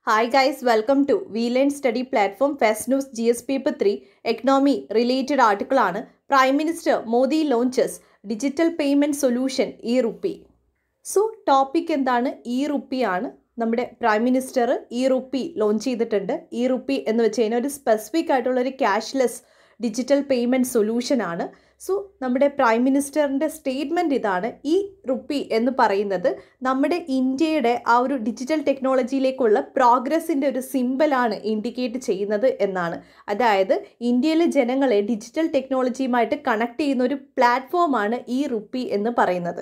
Hi guys, welcome to welearnz study platform Fast News GS paper 3 economy related article ആണ് Prime Minister Modi launches digital payment solution e-rupee. So topic എന്താണ് e-rupee ആണ്. നമ്മുടെ prime minister e-rupee launch ചെയ്തിട്ടുണ്ട്. e-rupee എന്ന് വെച്ച് കഴിഞ്ഞാൽ ഒരു specific ആയിട്ടുള്ള ഒരു ക്യാഷ്ലെസ് ഡിജിറ്റൽ പേയ്മെൻറ്റ് സൊല്യൂഷൻ ആണ്. സോ നമ്മുടെ പ്രൈം മിനിസ്റ്ററിൻ്റെ സ്റ്റേറ്റ്മെൻറ്റ് ഇതാണ്, ഈ റുപ്പി എന്ന് പറയുന്നത് നമ്മുടെ ഇന്ത്യയുടെ ആ ഒരു ഡിജിറ്റൽ ടെക്നോളജിയിലേക്കുള്ള പ്രോഗ്രസിൻ്റെ ഒരു സിമ്പലാണ് ഇൻഡിക്കേറ്റ് ചെയ്യുന്നത് എന്നാണ്. അതായത് ഇന്ത്യയിലെ ജനങ്ങളെ ഡിജിറ്റൽ ടെക്നോളജിയുമായിട്ട് കണക്ട് ചെയ്യുന്ന ഒരു പ്ലാറ്റ്ഫോമാണ് ഈ റുപ്പി എന്ന് പറയുന്നത്.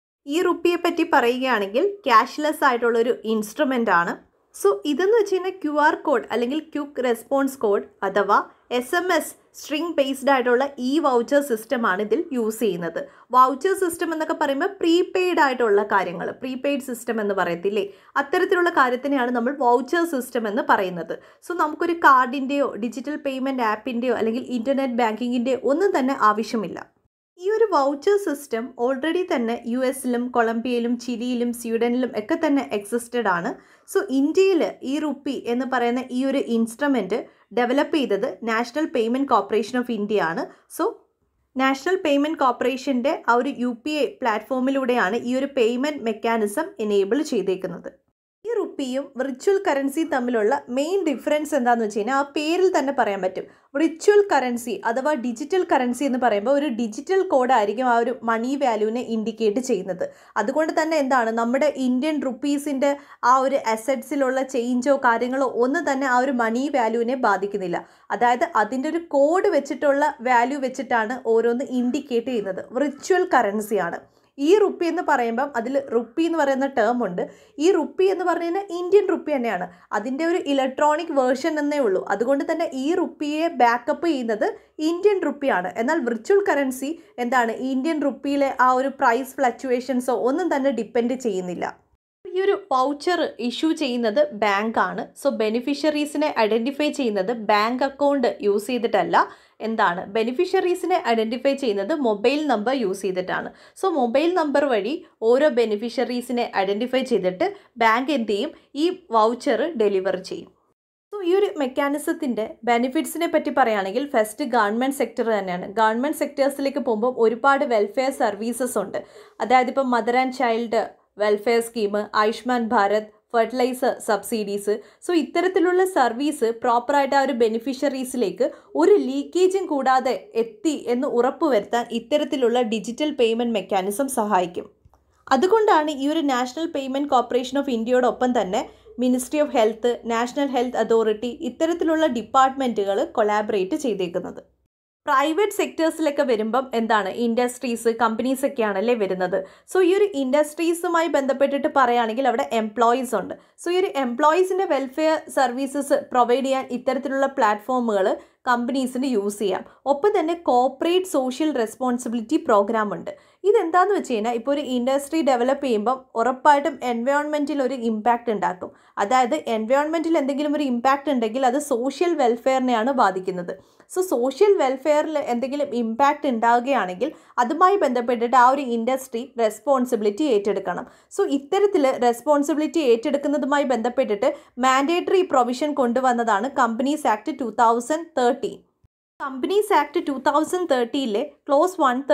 ഈ റുപ്പിയെ പറ്റി പറയുകയാണെങ്കിൽ ക്യാഷ്ലെസ് ആയിട്ടുള്ളൊരു ഇൻസ്ട്രുമെൻ്റ് ആണ്. സോ ഇതെന്ന് വെച്ച് കഴിഞ്ഞാൽ QR കോഡ് അല്ലെങ്കിൽ ക്വിക്ക് റെസ്പോൺസ് കോഡ് അഥവാ SMS സ്ട്രിങ് ബേസ്ഡ് ആയിട്ടുള്ള വൗച്ചർ സിസ്റ്റമാണ് ഇതിൽ യൂസ് ചെയ്യുന്നത്. വൗച്ചർ സിസ്റ്റം എന്നൊക്കെ പറയുമ്പോൾ പ്രീപെയ്ഡ് ആയിട്ടുള്ള കാര്യങ്ങൾ, പ്രീപെയ്ഡ് സിസ്റ്റം എന്ന് പറയത്തില്ലേ, അത്തരത്തിലുള്ള കാര്യത്തിനെയാണ് നമ്മൾ വൗച്ചർ സിസ്റ്റം എന്ന് പറയുന്നത്. സോ നമുക്കൊരു കാർഡിൻ്റെയോ ഡിജിറ്റൽ പേയ്മെൻറ്റ് ആപ്പിൻ്റെയോ അല്ലെങ്കിൽ ഇൻ്റർനെറ്റ് ബാങ്കിങ്ങിൻ്റെയോ ഒന്നും തന്നെ ആവശ്യമില്ല. ഈ ഒരു വൗച്ചർ സിസ്റ്റം ഓൾറെഡി തന്നെ US-ലും കൊളംബിയയിലും ചിലിയിലും സ്വീഡനിലും ഒക്കെ തന്നെ എക്സിസ്റ്റഡ് ആണ്. സോ ഇന്ത്യയിൽ ഈ റുപ്പി എന്ന് പറയുന്ന ഈ ഒരു ഇൻസ്ട്രുമെൻറ്റ് ഡെവലപ്പ് ചെയ്തത് national payment corporation of India ആണ്. സോ നാഷണൽ പേയ്മെൻറ്റ് കോർപ്പറേഷൻ്റെ ആ ഒരു UPI പ്ലാറ്റ്ഫോമിലൂടെയാണ് ഈ ഒരു പേയ്മെൻറ്റ് മെക്കാനിസം എനേബിൾ ചെയ്തേക്കുന്നത്. ഈ റുപ്പിയും വിർച്വൽ കറൻസിയും തമ്മിലുള്ള മെയിൻ ഡിഫറൻസ് എന്താണെന്ന് വെച്ച് കഴിഞ്ഞാൽ ആ പേരിൽ തന്നെ പറയാൻ പറ്റും. വിർച്വൽ കറൻസി അഥവാ ഡിജിറ്റൽ കറൻസി എന്ന് പറയുമ്പോൾ ഒരു ഡിജിറ്റൽ കോഡായിരിക്കും ആ ഒരു മണി വാല്യൂവിനെ ഇൻഡിക്കേറ്റ് ചെയ്യുന്നത്. അതുകൊണ്ട് തന്നെ എന്താണ്, നമ്മുടെ ഇന്ത്യൻ റുപ്പീസിൻ്റെ ആ ഒരു അസറ്റ്സിലുള്ള ചേഞ്ചോ കാര്യങ്ങളോ ഒന്നും തന്നെ ആ ഒരു മണി വാല്യൂവിനെ ബാധിക്കുന്നില്ല. അതായത് അതിൻ്റെ ഒരു കോഡ് വെച്ചിട്ടുള്ള വാല്യൂ വെച്ചിട്ടാണ് ഓരോന്ന് ഇൻഡിക്കേറ്റ് ചെയ്യുന്നത്. വിർച്വൽ കറൻസിയാണ്. ഈ റുപ്പി എന്ന് പറയുമ്പം അതിൽ റുപ്പി എന്ന് പറയുന്ന ടേം ഉണ്ട്. ഈ റുപ്പി എന്ന് പറഞ്ഞു കഴിഞ്ഞാൽ ഇന്ത്യൻ റുപ്പി തന്നെയാണ്, അതിൻ്റെ ഒരു ഇലക്ട്രോണിക് വേർഷൻ എന്നേ ഉള്ളൂ. അതുകൊണ്ട് തന്നെ ഈ റുപ്പിയെ ബാക്കപ്പ് ചെയ്യുന്നത് ഇന്ത്യൻ റുപ്പിയാണ്. എന്നാൽ വിർച്വൽ കറൻസി എന്താണ്, ഇന്ത്യൻ റുപ്പിയിലെ ആ ഒരു പ്രൈസ് ഫ്ലക്ച്വേഷൻസോ ഒന്നും തന്നെ ഡിപ്പെൻഡ് ചെയ്യുന്നില്ല. ഈ ഒരു വൗച്ചർ ഇഷ്യൂ ചെയ്യുന്നത് ബാങ്കാണ്. സോ ബെനിഫിഷ്യറീസിനെ ഐഡൻറ്റിഫൈ ചെയ്യുന്നത് ബാങ്ക് അക്കൗണ്ട് യൂസ് ചെയ്തിട്ടല്ല, എന്താണ് ബെനിഫിഷ്യറീസിനെ ഐഡൻറ്റിഫൈ ചെയ്യുന്നത് മൊബൈൽ നമ്പർ യൂസ് ചെയ്തിട്ടാണ്. സോ മൊബൈൽ നമ്പർ വഴി ഓരോ ബെനിഫിഷ്യറീസിനെ ഐഡൻറ്റിഫൈ ചെയ്തിട്ട് ബാങ്ക് എന്ത് ചെയ്യും, ഈ വൗച്ചർ ഡെലിവർ ചെയ്യും. സോ ഈ ഒരു മെക്കാനിസത്തിൻ്റെ ബെനിഫിറ്റ്സിനെ പറ്റി പറയുകയാണെങ്കിൽ ഫസ്റ്റ് ഗവൺമെൻറ് സെക്ടർ തന്നെയാണ്. ഗവൺമെൻറ് സെക്ടേഴ്സിലേക്ക് പോകുമ്പോൾ ഒരുപാട് വെൽഫെയർ സർവീസസ് ഉണ്ട്. അതായത് ഇപ്പം mother and child welfare scheme, Ayushman Bharat, fertilizer subsidies. So ഇത്തരത്തിലുള്ള സർവീസ് പ്രോപ്പറായിട്ട് ആ ഒരു ബെനിഫിഷ്യറീസിലേക്ക് ഒരു ലീക്കേജും കൂടാതെ എത്തി എന്ന് ഉറപ്പുവരുത്താൻ ഇത്തരത്തിലുള്ള ഡിജിറ്റൽ പേയ്മെൻറ്റ് മെക്കാനിസം സഹായിക്കും. അതുകൊണ്ടാണ് ഈ ഒരു നാഷണൽ പേയ്മെൻറ്റ് കോർപ്പറേഷൻ ഓഫ് ഇന്ത്യയോടൊപ്പം തന്നെ ministry of health, national health authority ഇത്തരത്തിലുള്ള ഡിപ്പാർട്ട്മെൻറ്റുകൾ കൊളാബറേറ്റ് ചെയ്തേക്കുന്നത്. പ്രൈവറ്റ് സെക്ടേഴ്സിലൊക്കെ വരുമ്പം എന്താണ്, ഇൻഡസ്ട്രീസ്, കമ്പനീസൊക്കെയാണല്ലേ വരുന്നത്. സോ ഈ ഒരു ഇൻഡസ്ട്രീസുമായി ബന്ധപ്പെട്ടിട്ട് പറയുകയാണെങ്കിൽ അവിടെ എംപ്ലോയീസ് ഉണ്ട്. സോ ഈ ഒരു എംപ്ലോയീസിൻ്റെ വെൽഫെയർ സർവീസസ് പ്രൊവൈഡ് ചെയ്യാൻ ഇത്തരത്തിലുള്ള പ്ലാറ്റ്ഫോമുകൾ കമ്പനീസിന് യൂസ് ചെയ്യാം. ഒപ്പം തന്നെ കോർപ്പറേറ്റ് സോഷ്യൽ റെസ്പോൺസിബിലിറ്റി പ്രോഗ്രാം ഉണ്ട്. ഇതെന്താണെന്ന് വെച്ച് കഴിഞ്ഞാൽ ഇപ്പോൾ ഒരു ഇൻഡസ്ട്രി ഡെവലപ്പ് ചെയ്യുമ്പം ഉറപ്പായിട്ടും എൻവയോൺമെൻറ്റിൽ ഒരു ഇമ്പാക്റ്റ് ഉണ്ടാക്കും. അതായത് എൻവയോൺമെൻറ്റിൽ എന്തെങ്കിലും ഒരു ഇമ്പാക്റ്റ് ഉണ്ടെങ്കിൽ അത് സോഷ്യൽ വെൽഫെയറിനെയാണ് ബാധിക്കുന്നത്. സോ സോഷ്യൽ വെൽഫെയറിൽ എന്തെങ്കിലും ഇമ്പാക്റ്റ് ഉണ്ടാവുകയാണെങ്കിൽ അതുമായി ബന്ധപ്പെട്ടിട്ട് ആ ഒരു ഇൻഡസ്ട്രി റെസ്പോൺസിബിലിറ്റി ഏറ്റെടുക്കണം. സോ ഇത്തരത്തിൽ റെസ്പോൺസിബിലിറ്റി ഏറ്റെടുക്കുന്നതുമായി ബന്ധപ്പെട്ടിട്ട് മാൻഡേറ്ററി പ്രൊവിഷൻ കൊണ്ടുവന്നതാണ് companies act 2013. Companies act 2013 clause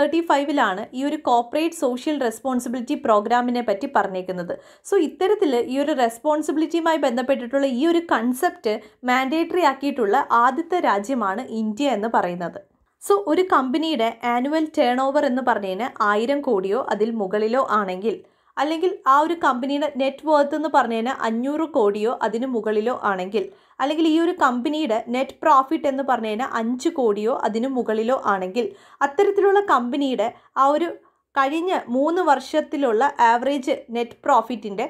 135 ഈ ഒരു കോർപ്പറേറ്റ് സോഷ്യൽ റെസ്പോൺസിബിലിറ്റി പ്രോഗ്രാമിനെ പറ്റി പറഞ്ഞേക്കുന്നത്. സോ ഇത്തരത്തിൽ ഈ ഒരു റെസ്പോൺസിബിലിറ്റിയുമായി ബന്ധപ്പെട്ടിട്ടുള്ള ഈ ഒരു കൺസെപ്റ്റ് മാൻഡേറ്ററി ആക്കിയിട്ടുള്ള ആദ്യത്തെ രാജ്യമാണ് ഇന്ത്യ എന്ന് പറയുന്നത്. സോ ഒരു കമ്പനിയുടെ ആനുവൽ ടേൺ ഓവർ എന്ന് പറഞ്ഞു കഴിഞ്ഞാൽ 1000 കോടിയോ അതിൽ മുകളിലോ ആണെങ്കിൽ, അല്ലെങ്കിൽ ആ ഒരു കമ്പനിയുടെ നെറ്റ് വർത്ത് എന്ന് പറഞ്ഞു കഴിഞ്ഞാൽ 500 കോടിയോ അതിന് മുകളിലോ ആണെങ്കിൽ, അല്ലെങ്കിൽ ഈ ഒരു കമ്പനിയുടെ നെറ്റ് പ്രോഫിറ്റ് എന്ന് പറഞ്ഞു കഴിഞ്ഞാൽ 5 കോടിയോ അതിന് മുകളിലോ ആണെങ്കിൽ, അത്തരത്തിലുള്ള കമ്പനിയുടെ ആ ഒരു കഴിഞ്ഞ 3 വർഷത്തിലുള്ള ആവറേജ് നെറ്റ് പ്രോഫിറ്റിൻ്റെ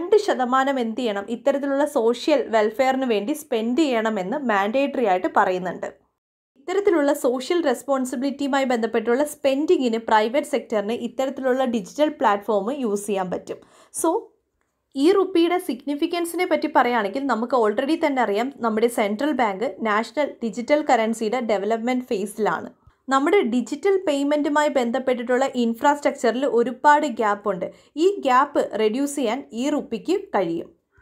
2% എന്ത് ചെയ്യണം, ഇത്തരത്തിലുള്ള സോഷ്യൽ വെൽഫെയറിന് വേണ്ടി സ്പെൻഡ് ചെയ്യണമെന്ന് മാൻഡേറ്ററി ആയിട്ട് പറയുന്നുണ്ട്. ഇത്തരത്തിലുള്ള സോഷ്യൽ റെസ്പോൺസിബിലിറ്റിയുമായി ബന്ധപ്പെട്ടുള്ള സ്പെൻഡിങ്ങിന് പ്രൈവറ്റ് സെക്ടറിന് ഇത്തരത്തിലുള്ള ഡിജിറ്റൽ പ്ലാറ്റ്ഫോം യൂസ് ചെയ്യാൻ പറ്റും. സോ ഈ റുപ്പിയുടെ സിഗ്നിഫിക്കൻസിനെ പറ്റി പറയുകയാണെങ്കിൽ നമുക്ക് ഓൾറെഡി തന്നെ അറിയാം, നമ്മുടെ സെൻട്രൽ ബാങ്ക് നാഷണൽ ഡിജിറ്റൽ കറൻസിയുടെ ഡെവലപ്മെൻറ്റ് ഫേസിലാണ്. നമ്മുടെ ഡിജിറ്റൽ പേയ്മെൻറ്റുമായി ബന്ധപ്പെട്ടിട്ടുള്ള ഇൻഫ്രാസ്ട്രക്ചറിൽ ഒരുപാട് ഗ്യാപ്പ് ഉണ്ട്. ഈ ഗ്യാപ്പ് റെഡ്യൂസ് ചെയ്യാൻ ഈ റുപ്പിക്ക് കഴിയും.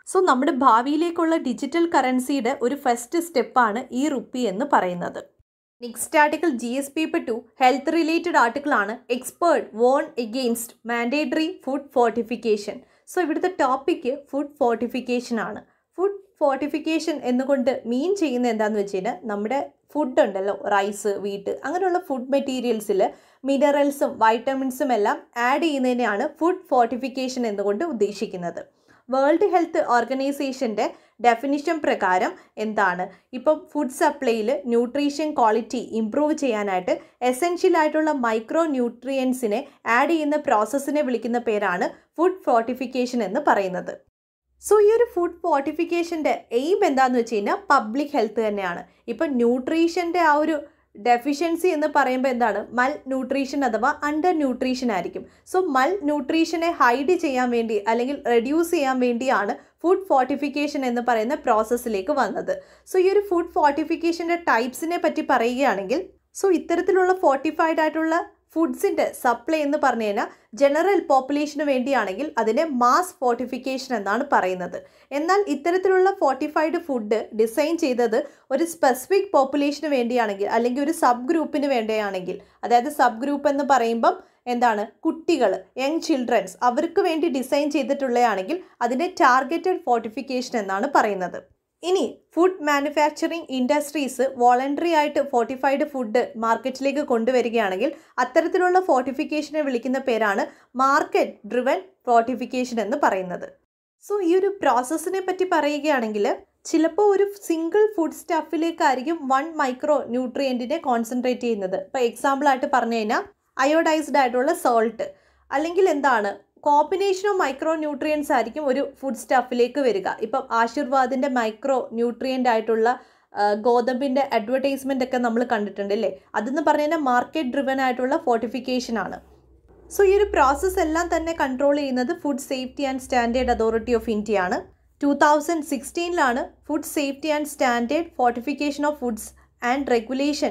സോ നമ്മുടെ ഭാവിയിലേക്കുള്ള ഡിജിറ്റൽ കറൻസിയുടെ ഒരു ഫസ്റ്റ് സ്റ്റെപ്പാണ് ഈ റുപ്പി എന്ന് പറയുന്നത്. Next article GS paper 2 health related ആർട്ടിക്കിളാണ്. Expert warn against mandatory food fortification. So ഇവിടുത്തെ ടോപ്പിക്ക് ഫുഡ് ഫോർട്ടിഫിക്കേഷൻ ആണ്. ഫുഡ് ഫോർട്ടിഫിക്കേഷൻ എന്നുകൊണ്ട് മീൻ ചെയ്യുന്നത് എന്താണെന്ന് വെച്ച് കഴിഞ്ഞാൽ നമ്മുടെ ഫുഡ് ഉണ്ടല്ലോ, റൈസ്, വീറ്റ്, അങ്ങനെയുള്ള ഫുഡ് മെറ്റീരിയൽസിൽ മിനറൽസും വൈറ്റമിൻസും എല്ലാം ആഡ് ചെയ്യുന്നതിനെയാണ് ഫുഡ് ഫോർട്ടിഫിക്കേഷൻ എന്നുകൊണ്ട് ഉദ്ദേശിക്കുന്നത്. വേൾഡ് ഹെൽത്ത് ഓർഗനൈസേഷൻ്റെ ഡെഫിനിഷൻ പ്രകാരം എന്താണ്, ഇപ്പം ഫുഡ് സപ്ലൈയിൽ ന്യൂട്രീഷൻ ക്വാളിറ്റി ഇംപ്രൂവ് ചെയ്യാനായിട്ട് എസെൻഷ്യൽ ആയിട്ടുള്ള മൈക്രോ ന്യൂട്രിയൻസിനെ ആഡ് ചെയ്യുന്ന പ്രോസസ്സിനെ വിളിക്കുന്ന പേരാണ് ഫുഡ് ഫോർട്ടിഫിക്കേഷൻ എന്ന് പറയുന്നത്. സോ ഈ ഒരു ഫുഡ് ഫോർട്ടിഫിക്കേഷൻ്റെ എയിം എന്താണെന്ന് വെച്ച് കഴിഞ്ഞാൽ പബ്ലിക് ഹെൽത്ത് തന്നെയാണ്. ഇപ്പം ന്യൂട്രീഷൻ്റെ ആ ഒരു ഡെഫിഷ്യൻസി എന്ന് പറയുമ്പോൾ എന്താണ്, മൽ ന്യൂട്രീഷൻ അഥവാ അണ്ടർ ന്യൂട്രീഷൻ ആയിരിക്കും. സോ മൽ ന്യൂട്രീഷനെ ഹൈഡ് ചെയ്യാൻ വേണ്ടി അല്ലെങ്കിൽ റെഡ്യൂസ് ചെയ്യാൻ വേണ്ടിയാണ് ഫുഡ് ഫോർട്ടിഫിക്കേഷൻ എന്ന് പറയുന്ന പ്രോസസ്സിലേക്ക് വന്നത്. സോ ഈ ഒരു ഫുഡ് ഫോർട്ടിഫിക്കേഷൻ്റെ ടൈപ്സിനെ പറ്റി പറയുകയാണെങ്കിൽ, സോ ഇത്തരത്തിലുള്ള ഫോർട്ടിഫൈഡ് ആയിട്ടുള്ള ഫുഡ്സിൻ്റെ സപ്ലൈ എന്ന് പറഞ്ഞു കഴിഞ്ഞാൽ ജനറൽ പോപ്പുലേഷന് വേണ്ടിയാണെങ്കിൽ അതിനെ മാസ് ഫോർട്ടിഫിക്കേഷൻ എന്നാണ് പറയുന്നത്. എന്നാൽ ഇത്തരത്തിലുള്ള ഫോർട്ടിഫൈഡ് ഫുഡ് ഡിസൈൻ ചെയ്തത് ഒരു സ്പെസിഫിക് പോപ്പുലേഷന് വേണ്ടിയാണെങ്കിൽ അല്ലെങ്കിൽ ഒരു സബ് ഗ്രൂപ്പിന് വേണ്ടിയാണെങ്കിൽ, അതായത് സബ് ഗ്രൂപ്പ് എന്ന് പറയുമ്പം എന്താണ്, കുട്ടികൾ, യങ് ചിൽഡ്രൻസ്, അവർക്ക് വേണ്ടി ഡിസൈൻ ചെയ്തിട്ടുള്ളതാണെങ്കിൽ അതിനെ ടാർഗറ്റഡ് ഫോർട്ടിഫിക്കേഷൻ എന്നാണ് പറയുന്നത്. ഇനി ഫുഡ് മാനുഫാക്ചറിങ് ഇൻഡസ്ട്രീസ് വോളണ്ടറി ആയിട്ട് ഫോർട്ടിഫൈഡ് ഫുഡ് മാർക്കറ്റിലേക്ക് കൊണ്ടുവരികയാണെങ്കിൽ അത്തരത്തിലുള്ള ഫോർട്ടിഫിക്കേഷനെ വിളിക്കുന്ന പേരാണ് മാർക്കറ്റ് ഡ്രിവൻ ഫോർട്ടിഫിക്കേഷൻ എന്ന് പറയുന്നത്. സോ ഈ ഒരു പ്രോസസ്സിനെ പറ്റി പറയുകയാണെങ്കിൽ ചിലപ്പോൾ ഒരു സിംഗിൾ ഫുഡ് സ്റ്റഫിലേക്കായിരിക്കും 1 മൈക്രോ ന്യൂട്രിയൻറ്റിനെ കോൺസെൻട്രേറ്റ് ചെയ്യുന്നത്. ഇപ്പോൾ എക്സാമ്പിളായിട്ട് പറഞ്ഞു കഴിഞ്ഞാൽ അയോഡൈസ്ഡ് ആയിട്ടുള്ള സോൾട്ട്, അല്ലെങ്കിൽ എന്താണ്, കോമ്പിനേഷൻ ഓഫ് മൈക്രോ ന്യൂട്രിയൻസ് ആയിരിക്കും ഒരു ഫുഡ് സ്റ്റഫിലേക്ക് വരിക. ഇപ്പം ആശീർവാദിൻ്റെ മൈക്രോ ന്യൂട്രിയൻ്റ് ആയിട്ടുള്ള ഗോതമ്പിൻ്റെ അഡ്വർടൈസ്മെൻ്റ് ഒക്കെ നമ്മൾ കണ്ടിട്ടുണ്ട് അല്ലേ. അതെന്ന് പറഞ്ഞു കഴിഞ്ഞാൽ മാർക്കറ്റ് ഡ്രിവൻ ആയിട്ടുള്ള ഫോർട്ടിഫിക്കേഷൻ ആണ്. സോ ഈ ഒരു പ്രോസസ്സ് എല്ലാം തന്നെ കൺട്രോൾ ചെയ്യുന്നത് food safety and standard authority of India ആണ്. 2016 food safety and standard fortification of foods and regulation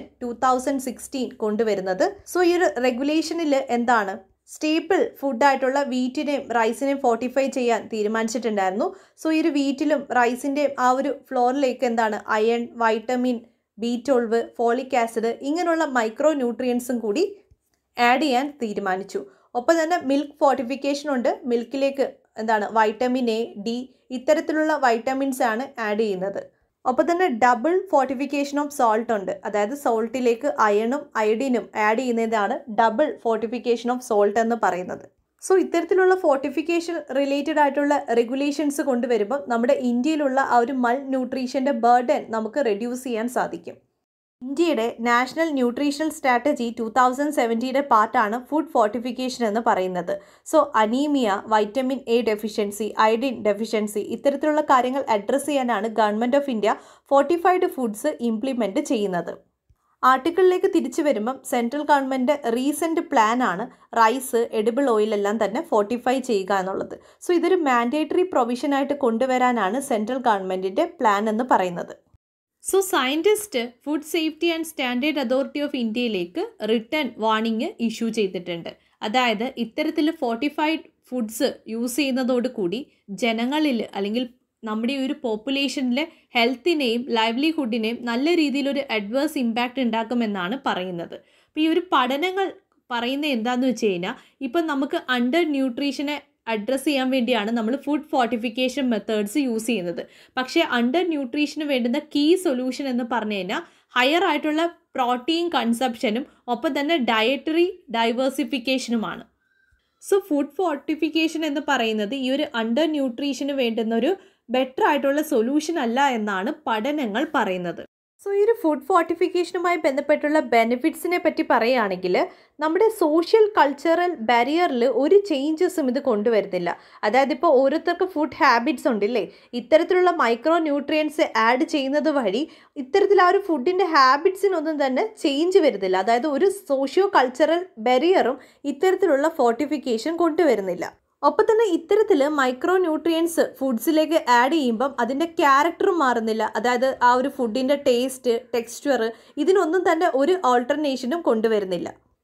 2016 കൊണ്ടുവരുന്നത്. സോ ഈ ഒരു റെഗുലേഷനിൽ എന്താണ്, സ്റ്റേപ്പിൾ ഫുഡായിട്ടുള്ള വീറ്റിനെയും റൈസിനെയും ഫോർട്ടിഫൈ ചെയ്യാൻ തീരുമാനിച്ചിട്ടുണ്ടായിരുന്നു. സോ ഈ ഒരു വീറ്റിലും റൈസിൻ്റെയും ആ ഒരു ഫ്ലോറിലേക്ക് എന്താണ്, iron, vitamin B12, folic acid, ഇങ്ങനെയുള്ള മൈക്രോ ന്യൂട്രിയൻസും കൂടി ആഡ് ചെയ്യാൻ തീരുമാനിച്ചു. ഒപ്പം തന്നെ മിൽക്ക് ഫോർട്ടിഫിക്കേഷൻ ഉണ്ട്. മിൽക്കിലേക്ക് എന്താണ്, വൈറ്റമിൻ A, D ഇത്തരത്തിലുള്ള വൈറ്റമിൻസ് ആണ് ആഡ് ചെയ്യുന്നത്. ഒപ്പം തന്നെ ഡബിൾ ഫോർട്ടിഫിക്കേഷൻ ഓഫ് സോൾട്ട് ഉണ്ട്. അതായത് സോൾട്ടിലേക്ക് അയണും അയഡിനും ആഡ് ചെയ്യുന്നതാണ് ഡബിൾ ഫോർട്ടിഫിക്കേഷൻ ഓഫ് സോൾട്ട് എന്ന് പറയുന്നത്. സോ ഇത്തരത്തിലുള്ള ഫോർട്ടിഫിക്കേഷൻ റിലേറ്റഡ് ആയിട്ടുള്ള റെഗുലേഷൻസ് കൊണ്ടുവരുമ്പോൾ നമ്മുടെ ഇന്ത്യയിലുള്ള ആ ഒരു മൽ ന്യൂട്രീഷൻ്റെ ബർഡൻ നമുക്ക് റെഡ്യൂസ് ചെയ്യാൻ സാധിക്കും. ഇന്ത്യയുടെ നാഷണൽ ന്യൂട്രീഷണൽ സ്ട്രാറ്റജി 2017 പാർട്ടാണ് ഫുഡ് ഫോർട്ടിഫിക്കേഷൻ എന്ന് പറയുന്നത്. So anaemia, vitamin A deficiency, iodine deficiency ഇത്തരത്തിലുള്ള കാര്യങ്ങൾ അഡ്രസ്സ് ചെയ്യാനാണ് government of India fortified foods implement ചെയ്യുന്നത്. ആർട്ടിക്കിളിലേക്ക് തിരിച്ചു വരുമ്പം സെൻട്രൽ ഗവൺമെൻറ് റീസെൻറ്റ് പ്ലാനാണ് റൈസ്, എഡിബിൾ ഓയിൽ എല്ലാം തന്നെ ഫോർട്ടിഫൈ ചെയ്യുക എന്നുള്ളത്. സോ ഇതൊരു മാൻഡേറ്ററി പ്രൊവിഷനായിട്ട് കൊണ്ടുവരാനാണ് സെൻട്രൽ ഗവൺമെൻറ്റിൻ്റെ പ്ലാൻ എന്ന് പറയുന്നത്. So scientist food safety and standard authority of ഇന്ത്യയിലേക്ക് റിട്ടേൺ വാർണിംഗ് ഇഷ്യൂ ചെയ്തിട്ടുണ്ട്. അതായത് ഇത്തരത്തിൽ ഫോർട്ടിഫൈഡ് ഫുഡ്സ് യൂസ് ചെയ്യുന്നതോടുകൂടി ജനങ്ങളിൽ അല്ലെങ്കിൽ നമ്മുടെ ഈ ഒരു പോപ്പുലേഷനിലെ ഹെൽത്തിനെയും ലൈവ്ലിഹുഡിനെയും നല്ല രീതിയിലൊരു അഡ്വേഴ്സ് ഇമ്പാക്റ്റ് ഉണ്ടാക്കുമെന്നാണ് പറയുന്നത്. അപ്പോൾ ഈ ഒരു പഠനങ്ങൾ പറയുന്നത് എന്താണെന്ന് വെച്ച് കഴിഞ്ഞാൽ, ഇപ്പം നമുക്ക് അണ്ടർ ന്യൂട്രീഷനെ അഡ്രസ്സ് ചെയ്യാൻ വേണ്ടിയാണ് നമ്മൾ ഫുഡ് ഫോർട്ടിഫിക്കേഷൻ മെത്തേഡ്സ് യൂസ് ചെയ്യുന്നത്. പക്ഷേ അണ്ടർ ന്യൂട്രീഷന് വേണ്ടുന്ന കീ സൊല്യൂഷൻ എന്ന് പറഞ്ഞു കഴിഞ്ഞാൽ ഹയർ ആയിട്ടുള്ള പ്രോട്ടീൻ കൺസപ്ഷനും ഒപ്പം തന്നെ ഡയറ്ററി ഡൈവേഴ്സിഫിക്കേഷനുമാണ്. സോ ഫുഡ് ഫോർട്ടിഫിക്കേഷൻ എന്ന് പറയുന്നത് ഈ ഒരു അണ്ടർ ന്യൂട്രീഷന് വേണ്ടുന്നൊരു ബെറ്റർ ആയിട്ടുള്ള സൊല്യൂഷൻ അല്ല എന്നാണ് പഠനങ്ങൾ പറയുന്നത്. സോ ഈ ഒരു ഫുഡ് ഫോർട്ടിഫിക്കേഷനുമായി ബന്ധപ്പെട്ടുള്ള ബെനിഫിറ്റ്സിനെ പറ്റി പറയുകയാണെങ്കിൽ നമ്മുടെ സോഷ്യൽ കൾച്ചറൽ ബാരിയറിൽ ഒരു ചേഞ്ചസും ഇത് കൊണ്ടുവരുന്നില്ല. അതായത് ഇപ്പോൾ ഓരോരുത്തർക്ക് ഫുഡ് ഹാബിറ്റ്സ് ഉണ്ടല്ലേ, ഇത്തരത്തിലുള്ള മൈക്രോ ന്യൂട്രിയൻസ് ആഡ് ചെയ്യുന്നത് വഴി ഇത്തരത്തിൽ ആ ഒരു ഫുഡിൻ്റെ ഹാബിറ്റ്സിനൊന്നും തന്നെ ചേഞ്ച് വരുന്നില്ല. അതായത് ഒരു സോഷ്യോ കൾച്ചറൽ ബാരിയറും ഇത്തരത്തിലുള്ള ഫോർട്ടിഫിക്കേഷൻ കൊണ്ടുവരുന്നില്ല. ഒപ്പം തന്നെ ഇത്തരത്തിൽ മൈക്രോ ന്യൂട്രിയൻസ് ഫുഡ്സിലേക്ക് ആഡ് ചെയ്യുമ്പം അതിൻ്റെ ക്യാരക്ടറും മാറുന്നില്ല. അതായത് ആ ഒരു ഫുഡിൻ്റെ ടേസ്റ്റ്, ടെക്സ്ചർ ഇതിനൊന്നും തന്നെ ഒരു ഓൾട്ടർനേഷനും കൊണ്ടുവരുന്നില്ല.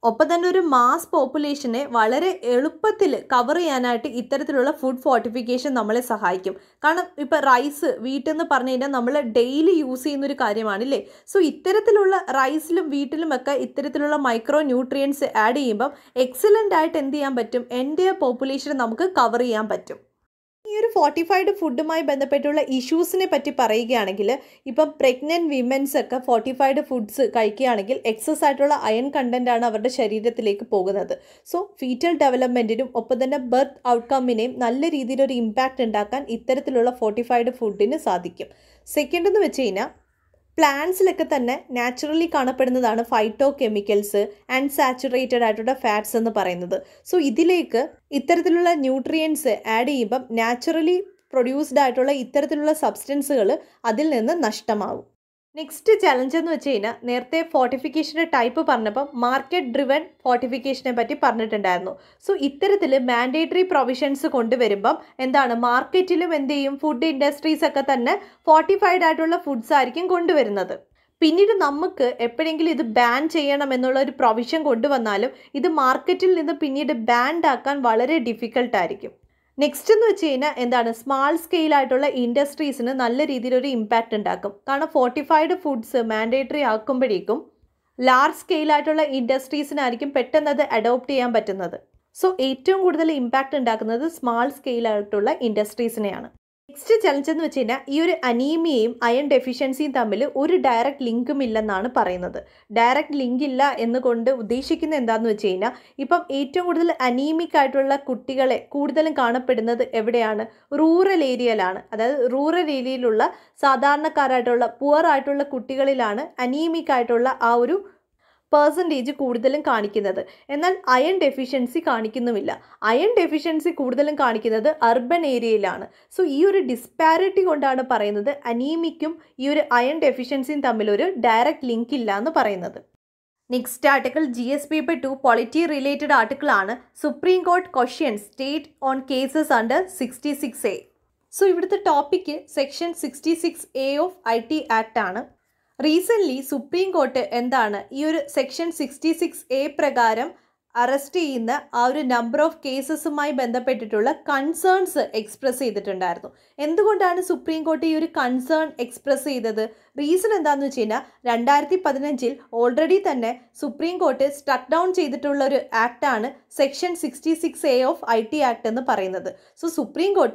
ഒപ്പം തന്നെ ഒരു മാസ് പോപ്പുലേഷനെ വളരെ എളുപ്പത്തിൽ കവർ ചെയ്യാനായിട്ട് ഇത്തരത്തിലുള്ള ഫുഡ് ഫോർട്ടിഫിക്കേഷൻ നമ്മളെ സഹായിക്കും. കാരണം ഇപ്പോൾ റൈസ് വീട്ടിൽ നിന്ന് പറഞ്ഞു കഴിഞ്ഞാൽ നമ്മൾ ഡെയിലി യൂസ് ചെയ്യുന്നൊരു കാര്യമാണല്ലേ. സോ ഇത്തരത്തിലുള്ള റൈസിലും വീട്ടിലുമൊക്കെ ഇത്തരത്തിലുള്ള മൈക്രോ ന്യൂട്രിയൻസ് ആഡ് ചെയ്യുമ്പം എക്സലൻ്റ് ആയിട്ട് എന്ത് ചെയ്യാൻ പറ്റും, എൻ്റയർ പോപ്പുലേഷനെ നമുക്ക് കവർ ചെയ്യാൻ പറ്റും. ഈ ഒരു ഫോർട്ടിഫൈഡ് ഫുഡുമായി ബന്ധപ്പെട്ടുള്ള ഇഷ്യൂസിനെ പറ്റി പറയുകയാണെങ്കിൽ, ഇപ്പം പ്രഗ്നൻറ്റ് വിമൻസ് ഒക്കെ ഫോർട്ടിഫൈഡ് ഫുഡ്സ് കഴിക്കുകയാണെങ്കിൽ എക്സസ് ആയിട്ടുള്ള അയൺ കണ്ടൻ്റാണ് അവരുടെ ശരീരത്തിലേക്ക് പോകുന്നത്. സോ ഫീറ്റൽ ഡെവലപ്മെൻറ്റിനും ഒപ്പം തന്നെ ബർത്ത് ഔട്ട്കമ്മിനെയും നല്ല രീതിയിലൊരു ഇമ്പാക്റ്റ് ഉണ്ടാക്കാൻ ഇത്തരത്തിലുള്ള ഫോർട്ടിഫൈഡ് ഫുഡിന് സാധിക്കും. സെക്കൻഡ് എന്ന് വെച്ച് കഴിഞ്ഞാൽ പ്ലാന്റ്സിലൊക്കെ തന്നെ നാച്ചുറലി കാണപ്പെടുന്നതാണ് ഫൈറ്റോ കെമിക്കൽസ്, അൺസാച്ചുറേറ്റഡ് ആയിട്ടുള്ള ഫാറ്റ്സ് എന്ന് പറയുന്നത്. സോ ഇതിലേക്ക് ഇത്തരത്തിലുള്ള ന്യൂട്രിയൻസ് ആഡ് ചെയ്യുമ്പം നാച്ചുറലി പ്രൊഡ്യൂസ്ഡ് ആയിട്ടുള്ള ഇത്തരത്തിലുള്ള സബ്സ്റ്റൻസുകൾ അതിൽ നിന്ന് നഷ്ടമാകും. നെക്സ്റ്റ് ചലഞ്ച് എന്ന് വെച്ച് കഴിഞ്ഞാൽ, നേരത്തെ ഫോർട്ടിഫിക്കേഷൻ്റെ ടൈപ്പ് പറഞ്ഞപ്പോൾ മാർക്കറ്റ് ഡ്രിവൺ ഫോർട്ടിഫിക്കേഷനെ പറ്റി പറഞ്ഞിട്ടുണ്ടായിരുന്നു. സോ ഇത്തരത്തിൽ മാൻഡേറ്ററി പ്രൊവിഷൻസ് കൊണ്ടുവരുമ്പം എന്താണ്, മാർക്കറ്റിലും എന്ത് ചെയ്യും, ഫുഡ് ഇൻഡസ്ട്രീസ് ഒക്കെ തന്നെ ഫോർട്ടിഫൈഡ് ആയിട്ടുള്ള ഫുഡ്സ് ആയിരിക്കും കൊണ്ടുവരുന്നത്. പിന്നീട് നമുക്ക് എപ്പോഴെങ്കിലും ഇത് ബാൻ ചെയ്യണം എന്നുള്ള ഒരു പ്രൊവിഷൻ കൊണ്ടുവന്നാലും ഇത് മാർക്കറ്റിൽ നിന്ന് പിന്നീട് ബാൻഡ് ആക്കാൻ വളരെ ഡിഫിക്കൽട്ടായിരിക്കും. നെക്സ്റ്റ് എന്ന് വെച്ച് കഴിഞ്ഞാൽ എന്താണ്, സ്മാൾ സ്കെയിലായിട്ടുള്ള ഇൻഡസ്ട്രീസിന് നല്ല രീതിയിലൊരു ഇമ്പാക്റ്റ് ഉണ്ടാക്കും. കാരണം ഫോർട്ടിഫൈഡ് ഫുഡ്സ് മാൻഡേറ്ററി ആക്കുമ്പോഴേക്കും ലാർജ് സ്കെയിലായിട്ടുള്ള ഇൻഡസ്ട്രീസിനായിരിക്കും പെട്ടെന്ന് അത് അഡോപ്റ്റ് ചെയ്യാൻ പറ്റുന്നത്. സോ ഏറ്റവും കൂടുതൽ ഇമ്പാക്റ്റ് ഉണ്ടാക്കുന്നത് സ്മാൾ സ്കെയിലായിട്ടുള്ള ഇൻഡസ്ട്രീസിനെയാണ്. നെക്സ്റ്റ് ചലഞ്ച് എന്ന് വെച്ച് കഴിഞ്ഞാൽ, ഈ ഒരു അനീമിയയും അയൺ ഡെഫിഷ്യൻസിയും തമ്മിൽ ഒരു ഡയറക്റ്റ് ലിങ്കും ഇല്ലെന്നാണ് പറയുന്നത്. ഡയറക്റ്റ് ലിങ്ക് ഇല്ല എന്നുകൊണ്ട് ഉദ്ദേശിക്കുന്നത് എന്താണെന്ന് വെച്ച് കഴിഞ്ഞാൽ, ഇപ്പം ഏറ്റവും കൂടുതൽ അനീമിക് ആയിട്ടുള്ള കുട്ടികളെ കൂടുതലും കാണപ്പെടുന്നത് എവിടെയാണ്, റൂറൽ ഏരിയയിലാണ്. അതായത് റൂറൽ ഏരിയയിലുള്ള സാധാരണക്കാരായിട്ടുള്ള പുവർ ആയിട്ടുള്ള കുട്ടികളിലാണ് അനീമിക് ആയിട്ടുള്ള ആ ഒരു പെർസെൻറ്റേജ് കൂടുതലും കാണിക്കുന്നത്. എന്നാൽ അയൺ ഡെഫിഷ്യൻസി കാണിക്കുന്നുമില്ല. അയൺ ഡെഫിഷ്യൻസി കൂടുതലും കാണിക്കുന്നത് അർബൻ ഏരിയയിലാണ്. സോ ഈ ഒരു ഡിസ്പാരിറ്റി കൊണ്ടാണ് പറയുന്നത് അനീമിക്കും ഈ ഒരു അയൺ ഡെഫിഷ്യൻസിയും തമ്മിലൊരു ഡയറക്റ്റ് ലിങ്ക് ഇല്ല എന്ന് പറയുന്നത്. Next article GS paper 2 polity related ആർട്ടിക്കിളാണ്. Supreme court questions state on cases under 66A. So ഇവിടുത്തെ topic section 66A of IT act ആണ്. റീസെൻ്റ്ലി സുപ്രീം കോർട്ട് എന്താണ് ഈ ഒരു സെക്ഷൻ 66A പ്രകാരം അറസ്റ്റ് ചെയ്യുന്ന ആ ഒരു നമ്പർ ഓഫ് കേസസുമായി ബന്ധപ്പെട്ടിട്ടുള്ള കൺസേൺസ് എക്സ്പ്രസ് ചെയ്തിട്ടുണ്ടായിരുന്നു. എന്തുകൊണ്ടാണ് സുപ്രീം കോർട്ട് ഈ ഒരു കൺസേൺ എക്സ്പ്രസ് ചെയ്തത്? റീസൺ എന്താണെന്ന് വെച്ച് കഴിഞ്ഞാൽ 2015 ഓൾറെഡി തന്നെ സുപ്രീം കോർട്ട് സ്ട്രക്ക് ഡൗൺ ചെയ്തിട്ടുള്ള ഒരു ആക്ടാണ് section 66A of IT act എന്ന് പറയുന്നത്. സോ സുപ്രീം കോർട്ട്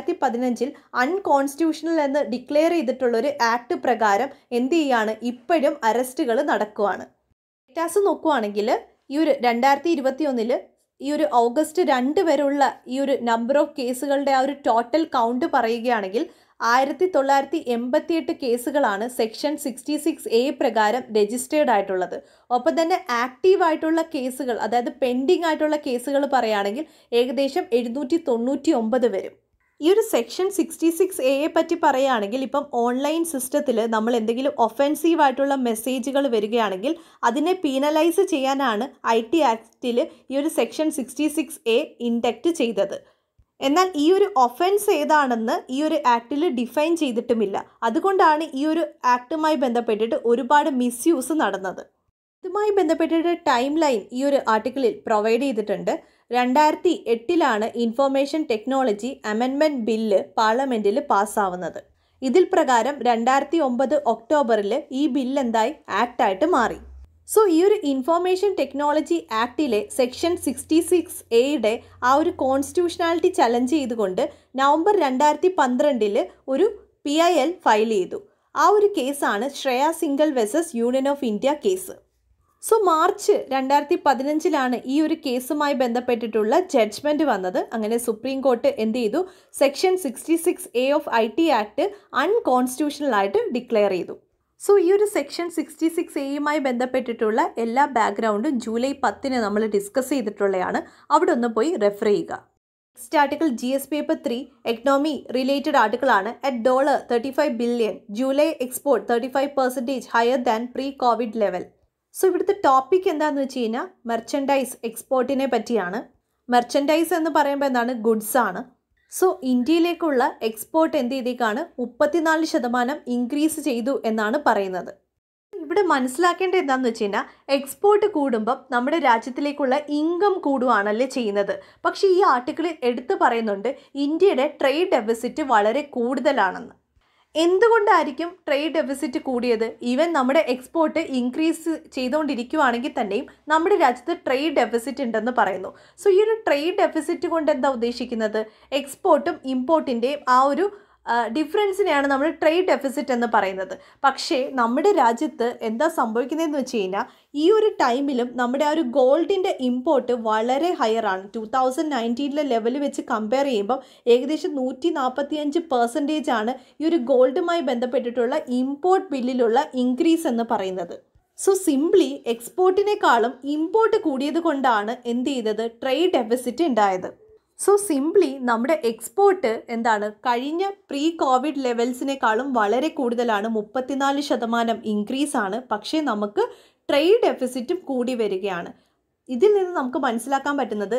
2015 അൺകോൺസ്റ്റിറ്റ്യൂഷണൽ എന്ന് ഡിക്ലെയർ ചെയ്തിട്ടുള്ള ഒരു ആക്ട് പ്രകാരം എന്ത് ചെയ്യുകയാണ്, ഇപ്പോഴും അറസ്റ്റുകൾ നടക്കുവാണ്. ഡേറ്റാസ് നോക്കുവാണെങ്കിൽ ഈ ഒരു 2021 ഈ ഒരു ഓഗസ്റ്റ് 2 വരെയുള്ള ഈ ഒരു നമ്പർ ഓഫ് കേസുകളുടെ ആ ഒരു ടോട്ടൽ കൗണ്ട് പറയുകയാണെങ്കിൽ 1988 കേസുകളാണ് സെക്ഷൻ 66A പ്രകാരം രജിസ്റ്റേർഡ് ആയിട്ടുള്ളത്. ഒപ്പം തന്നെ ആക്റ്റീവ് ആയിട്ടുള്ള കേസുകൾ, അതായത് പെൻഡിങ് ആയിട്ടുള്ള കേസുകൾ പറയുകയാണെങ്കിൽ ഏകദേശം 799 വരും. ഈ ഒരു സെക്ഷൻ 66A പറ്റി പറയുകയാണെങ്കിൽ, ഇപ്പം ഓൺലൈൻ സിസ്റ്റത്തിൽ നമ്മൾ എന്തെങ്കിലും ഒഫെൻസീവ് ആയിട്ടുള്ള മെസ്സേജുകൾ വരികയാണെങ്കിൽ അതിനെ പീനലൈസ് ചെയ്യാനാണ് IT ആക്ടിൽ ഈ ഒരു സെക്ഷൻ 66A ഇൻഡക്റ്റ് ചെയ്തത്. എന്നാൽ ഈ ഒരു ഒഫൻസ് ഏതാണെന്ന് ഈ ഒരു ആക്ടിൽ ഡിഫൈൻ ചെയ്തിട്ടുമില്ല. അതുകൊണ്ടാണ് ഈ ഒരു ആക്ടുമായി ബന്ധപ്പെട്ടിട്ട് ഒരുപാട് മിസ്യൂസ് നടന്നത്. ഇതുമായി ബന്ധപ്പെട്ടിട്ട് ടൈം ലൈൻ ഈ ഒരു ആർട്ടിക്കിളിൽ പ്രൊവൈഡ് ചെയ്തിട്ടുണ്ട്. 2008 ഇൻഫർമേഷൻ ടെക്നോളജി അമെൻമെൻറ്റ് ബില്ല് പാർലമെൻറ്റിൽ പാസ്സാവുന്നത്. ഇതിൽ പ്രകാരം 2009 ഒക്ടോബറിൽ ഈ ബില്ല് എന്തായി, ആക്ടായിട്ട് മാറി. സോ ഈ ഒരു ഇൻഫർമേഷൻ ടെക്നോളജി ആക്ടിലെ സെക്ഷൻ 66A ആ ഒരു കോൺസ്റ്റിറ്റ്യൂഷണാലിറ്റി ചലഞ്ച് ചെയ്തുകൊണ്ട് നവംബർ 2012 ഒരു PIL ഫയൽ ചെയ്തു. ആ ഒരു കേസാണ് Shreya Singhal versus union of India case. So March 2015 ഈ ഒരു കേസുമായി ബന്ധപ്പെട്ടിട്ടുള്ള ജഡ്ജ്മെൻറ്റ് വന്നത്. അങ്ങനെ സുപ്രീം കോർട്ട് എന്ത് ചെയ്തു, section 66A of IT act unconstitutional ആയിട്ട് ഡിക്ലെയർ ചെയ്തു. സോ ഈ ഒരു സെക്ഷൻ 66Aയുമായി ബന്ധപ്പെട്ടിട്ടുള്ള എല്ലാ ബാക്ക്ഗ്രൗണ്ടും ജൂലൈ 10 നമ്മൾ ഡിസ്കസ് ചെയ്തിട്ടുള്ളതാണ്. അവിടെ ഒന്ന് പോയി റെഫർ ചെയ്യുക. Next article GS paper 3 economy related ആർട്ടിക്കിളാണ്. At $35 billion July export 35% higher than pre Covid level. So ഇവിടുത്തെ ടോപ്പിക് എന്താണെന്ന് വെച്ച് കഴിഞ്ഞാൽ മെർച്ചൻഡൈസ് എക്സ്പോർട്ടിനെ പറ്റിയാണ്. മെർച്ചൻഡൈസ് എന്ന് പറയുമ്പോൾ എന്താണ്, ഗുഡ്സ് ആണ്. സോ ഇന്ത്യയിലേക്കുള്ള എക്സ്പോർട്ട് എന്ത് ചെയ്തേക്കാണ് 34% ഇൻക്രീസ് ചെയ്തു എന്നാണ് പറയുന്നത്. ഇവിടെ മനസ്സിലാക്കേണ്ടത് എന്താണെന്ന് വെച്ച് കഴിഞ്ഞാൽ എക്സ്പോർട്ട് കൂടുമ്പം നമ്മുടെ രാജ്യത്തിലേക്കുള്ള ഇൻകം കൂടുകയാണല്ലേ ചെയ്യുന്നത്. പക്ഷേ ഈ ആർട്ടിക്കിളിൽ എടുത്തു പറയുന്നുണ്ട് ഇന്ത്യയുടെ ട്രേഡ് ഡെഫിസിറ്റ് വളരെ കൂടുതലാണെന്ന്. എന്തുകൊണ്ടായിരിക്കും ട്രേഡ് ഡെഫിസിറ്റ് കൂടിയത്? ഈവൻ നമ്മുടെ എക്സ്പോർട്ട് ഇൻക്രീസ് ചെയ്തുകൊണ്ടിരിക്കുകയാണെങ്കിൽ തന്നെയും നമ്മുടെ രാജ്യത്ത് ട്രേഡ് ഡെഫിസിറ്റ് ഉണ്ടെന്ന് പറയുന്നു. സോ ഈ ഒരു ട്രേഡ് ഡെഫിസിറ്റ് കൊണ്ട് എന്താ ഉദ്ദേശിക്കുന്നത്? എക്സ്പോർട്ടും ഇമ്പോർട്ടിൻ്റെയും ആ ഒരു ഡിഫറൻസിനെയാണ് നമ്മൾ ട്രേഡ് ഡെഫിസിറ്റ് എന്ന് പറയുന്നത്. പക്ഷേ നമ്മുടെ രാജ്യത്ത് എന്താ സംഭവിക്കുന്നതെന്ന് വെച്ച് കഴിഞ്ഞാൽ ഈ ഒരു ടൈമിലും നമ്മുടെ ആ ഒരു ഗോൾഡിൻ്റെ ഇമ്പോർട്ട് വളരെ ഹയറാണ്. 2019 ലെവൽ വെച്ച് കമ്പയർ ചെയ്യുമ്പോൾ ഏകദേശം 145% ആണ് ഈ ഒരു ഗോൾഡുമായി ബന്ധപ്പെട്ടിട്ടുള്ള ഇമ്പോർട്ട് ബില്ലിലുള്ള ഇൻക്രീസ് എന്ന് പറയുന്നത്. സോ സിംപ്ലി എക്സ്പോർട്ടിനേക്കാളും ഇമ്പോർട്ട് കൂടിയത് കൊണ്ടാണ് എന്ത് ചെയ്തത്? ട്രേഡ് ഡെഫിസിറ്റ് ഉണ്ടായത്. സോ സിംപ്ലി നമ്മുടെ എക്സ്പോർട്ട് എന്താണ് കഴിഞ്ഞ പ്രീ കോവിഡ് ലെവൽസിനേക്കാളും വളരെ കൂടുതലാണ്, 34% ഇൻക്രീസ് ആണ്. പക്ഷേ നമുക്ക് ട്രേഡ് ഡെഫിസിറ്റും കൂടി വരികയാണ്. ഇതിൽ നിന്ന് നമുക്ക് മനസ്സിലാക്കാൻ പറ്റുന്നത്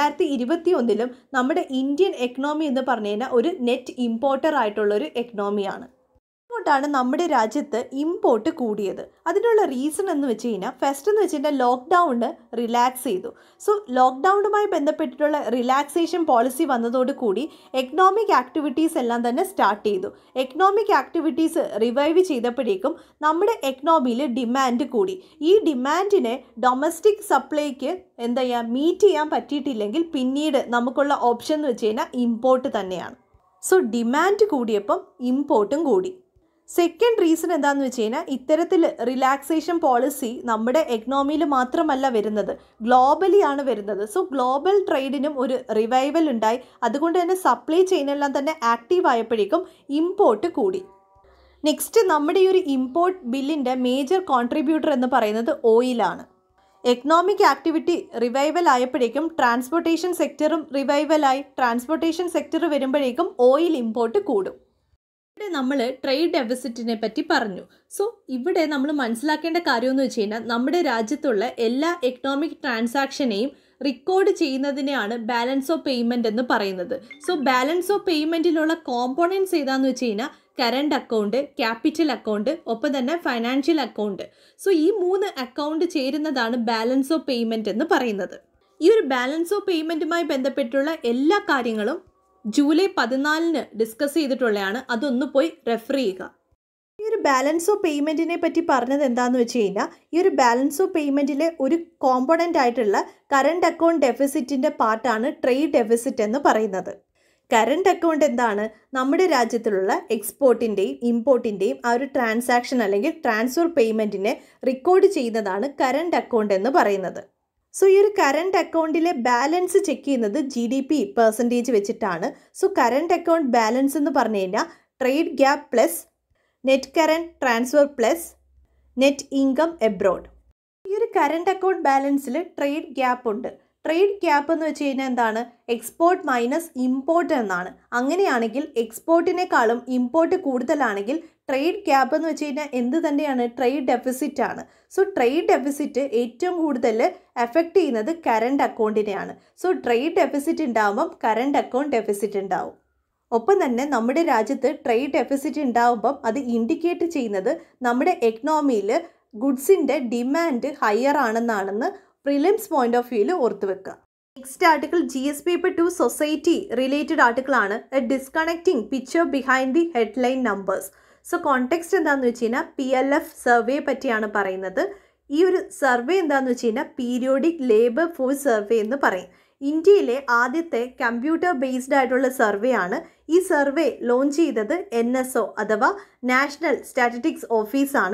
2021 നമ്മുടെ ഇന്ത്യൻ എക്കണോമി എന്ന് പറഞ്ഞു കഴിഞ്ഞാൽ ഒരു നെറ്റ് ഇമ്പോർട്ടർ ആയിട്ടുള്ളൊരു എക്കണോമിയാണ്. അതുകൊണ്ടാണ് നമ്മുടെ രാജ്യത്ത് ഇമ്പോർട്ട് കൂടിയത്. അതിനുള്ള റീസൺ എന്ന് വെച്ച് കഴിഞ്ഞാൽ ഫസ്റ്റ് എന്ന് വെച്ച് കഴിഞ്ഞാൽ ലോക്ക്ഡൗണ് റിലാക്സ് ചെയ്തു. സോ ലോക്ക്ഡൗണുമായി ബന്ധപ്പെട്ടിട്ടുള്ള റിലാക്സേഷൻ പോളിസി വന്നതോടുകൂടി എക്കണോമിക് ആക്ടിവിറ്റീസ് എല്ലാം തന്നെ സ്റ്റാർട്ട് ചെയ്തു. എക്കണോമിക് ആക്ടിവിറ്റീസ് റിവൈവ് ചെയ്തപ്പോഴേക്കും നമ്മുടെ എക്കണോമിയിൽ ഡിമാൻഡ് കൂടി. ഈ ഡിമാൻഡിനെ ഡൊമസ്റ്റിക് സപ്ലൈക്ക് എന്താ ചെയ്യുക മീറ്റ് ചെയ്യാൻ പറ്റിയിട്ടില്ലെങ്കിൽ പിന്നീട് നമുക്കുള്ള ഓപ്ഷൻ എന്ന് വെച്ച് കഴിഞ്ഞാൽ ഇമ്പോർട്ട് തന്നെയാണ്. സോ ഡിമാൻഡ് കൂടിയപ്പം ഇമ്പോർട്ടും കൂടി. സെക്കൻഡ് റീസൺ എന്താണെന്ന് വെച്ച് കഴിഞ്ഞാൽ ഇത്തരത്തിൽ റിലാക്സേഷൻ പോളിസി നമ്മുടെ എക്കണോമിയിൽ മാത്രമല്ല വരുന്നത്, ഗ്ലോബലി ആണ് വരുന്നത്. സോ ഗ്ലോബൽ ട്രേഡിനും ഒരു റിവൈവൽ ഉണ്ടായി. അതുകൊണ്ട് തന്നെ സപ്ലൈ ചെയിനെല്ലാം തന്നെ ആക്റ്റീവ് ആയപ്പോഴേക്കും ഇമ്പോർട്ട് കൂടി. നെക്സ്റ്റ് നമ്മുടെ ഈ ഒരു ഇമ്പോർട്ട് ബില്ലിൻ്റെ മേജർ കോൺട്രിബ്യൂട്ടർ എന്ന് പറയുന്നത് ഓയിലാണ്. എക്കണോമിക് ആക്ടിവിറ്റി റിവൈവൽ ആയപ്പോഴേക്കും ട്രാൻസ്പോർട്ടേഷൻ സെക്ടറും റിവൈവലായി. ട്രാൻസ്പോർട്ടേഷൻ സെക്ടർ വരുമ്പോഴേക്കും ഓയിൽ ഇമ്പോർട്ട് കൂടും. ഇവിടെ നമ്മൾ ട്രേഡ് ഡെഫിസിറ്റിനെ പറ്റി പറഞ്ഞു. സോ ഇവിടെ നമ്മൾ മനസ്സിലാക്കേണ്ട കാര്യം എന്ന് വെച്ച് കഴിഞ്ഞാൽ നമ്മുടെ രാജ്യത്തുള്ള എല്ലാ എക്കണോമിക് ട്രാൻസാക്ഷനെയും റിക്കോർഡ് ചെയ്യുന്നതിനെയാണ് ബാലൻസ് ഓഫ് പേയ്മെൻറ്റ് എന്ന് പറയുന്നത്. സോ ബാലൻസ് ഓഫ് പേയ്മെൻറ്റിലുള്ള കോമ്പോണൻറ്റ്സ് ഏതാണെന്ന് വെച്ച് കഴിഞ്ഞാൽ കറണ്ട് അക്കൗണ്ട്, ക്യാപിറ്റൽ അക്കൗണ്ട്, ഒപ്പം തന്നെ ഫൈനാൻഷ്യൽ അക്കൗണ്ട്. സോ ഈ 3 അക്കൗണ്ട് ചേരുന്നതാണ് ബാലൻസ് ഓഫ് പേയ്മെൻറ്റ് എന്ന് പറയുന്നത്. ഈ ഒരു ബാലൻസ് ഓഫ് പേയ്മെൻറ്റുമായി ബന്ധപ്പെട്ടുള്ള എല്ലാ കാര്യങ്ങളും ജൂലൈ 14 ഡിസ്കസ് ചെയ്തിട്ടുള്ളതാണ്. അതൊന്ന് പോയി റെഫർ ചെയ്യുക. ഈ ഒരു ബാലൻസ് ഓഫ് പേയ്മെൻറ്റിനെ പറ്റി പറഞ്ഞത് എന്താണെന്ന് വെച്ച് കഴിഞ്ഞാൽ ഈ ഒരു ബാലൻസ് ഓഫ് പേയ്മെൻറ്റിലെ ഒരു കോമ്പോണൻ്റ് ആയിട്ടുള്ള കറണ്ട് അക്കൗണ്ട് ഡെഫിസിറ്റിൻ്റെ പാർട്ടാണ് ട്രേഡ് ഡെഫിസിറ്റ് എന്ന് പറയുന്നത്. കറണ്ട് അക്കൗണ്ട് എന്താണ്? നമ്മുടെ രാജ്യത്തിലുള്ള എക്സ്പോർട്ടിൻ്റെയും ഇമ്പോർട്ടിൻ്റെയും ആ ഒരു ട്രാൻസാക്ഷൻ അല്ലെങ്കിൽ ട്രാൻസ്ഫർ പേയ്മെൻറ്റിനെ റെക്കോർഡ് ചെയ്യുന്നതാണ് കറണ്ട് അക്കൗണ്ട് എന്ന് പറയുന്നത്. സോ ഈ ഒരു കറണ്ട് അക്കൗണ്ടിലെ ബാലൻസ് ചെക്ക് ചെയ്യുന്നത് GDP പെർസെൻറ്റേജ് വെച്ചിട്ടാണ്. സോ കറണ്ട് അക്കൗണ്ട് ബാലൻസ് എന്ന് പറഞ്ഞു കഴിഞ്ഞാൽ trade gap plus net current transfer plus net income abroad. ഈ ഒരു കറണ്ട് അക്കൗണ്ട് ബാലൻസിൽ ട്രേഡ് ഗ്യാപ്പ് ഉണ്ട്. ട്രേഡ് ഗ്യാപ്പ് എന്ന് വെച്ച് കഴിഞ്ഞാൽ എന്താണ്? എക്സ്പോർട്ട് മൈനസ് ഇമ്പോർട്ട് എന്നാണ്. അങ്ങനെയാണെങ്കിൽ എക്സ്പോർട്ടിനേക്കാളും ഇമ്പോർട്ട് കൂടുതലാണെങ്കിൽ ട്രേഡ് ഗ്യാപ്പ് എന്ന് വെച്ച് കഴിഞ്ഞാൽ എന്ത് തന്നെയാണ്? ട്രേഡ് ഡെഫിസിറ്റ് ആണ്. സോ ട്രേഡ് ഡെഫിസിറ്റ് ഏറ്റവും കൂടുതൽ എഫക്റ്റ് ചെയ്യുന്നത് കറണ്ട് അക്കൗണ്ടിനെയാണ്. സോ ട്രേഡ് ഡെഫിസിറ്റ് ഉണ്ടാകുമ്പം കറണ്ട് അക്കൗണ്ട് ഡെഫിസിറ്റ് ഉണ്ടാവും. ഒപ്പം തന്നെ നമ്മുടെ രാജ്യത്ത് ട്രേഡ് ഡെഫിസിറ്റ് ഉണ്ടാകുമ്പം അത് ഇൻഡിക്കേറ്റ് ചെയ്യുന്നത് നമ്മുടെ എക്കണോമിയിൽ ഗുഡ്സിൻ്റെ ഡിമാൻഡ് ഹയർ ആണെന്നാണെന്ന് പ്രിലിംസ് പോയിന്റ് ഓഫ് വ്യൂവിൽ ഓർത്ത് വെക്കുക. Next article GS paper 2 society related ആർട്ടിക്കിളാണ് a disconnecting picture behind the headline numbers. So context എന്താണെന്ന് വെച്ച് കഴിഞ്ഞാൽ PLF സർവേ പറ്റിയാണ് പറയുന്നത്. ഈ ഒരു സർവേ എന്താണെന്ന് വെച്ച് കഴിഞ്ഞാൽ പീരിയോഡിക് ലേബർ ഫോഴ്സ് സർവേ എന്ന് പറയും. ഇന്ത്യയിലെ ആദ്യത്തെ കമ്പ്യൂട്ടർ ബേസ്ഡ് ആയിട്ടുള്ള സർവേ ആണ്. ഈ സർവേ ലോഞ്ച് ചെയ്തത് NSO അഥവാ നാഷണൽ സ്റ്റാറ്റിസ്റ്റിക്സ് ഓഫീസാണ്.